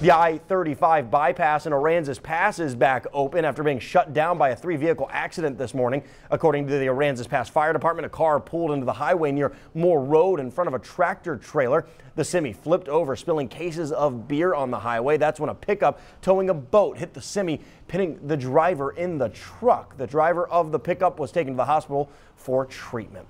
The I-35 bypass in Aransas Pass is back open after being shut down by a 3-vehicle accident this morning. According to the Aransas Pass Fire Department, a car pulled into the highway near Moore Road in front of a tractor trailer. The semi flipped over, spilling cases of beer on the highway. That's when a pickup towing a boat hit the semi, pinning the driver in the truck. The driver of the pickup was taken to the hospital for treatment.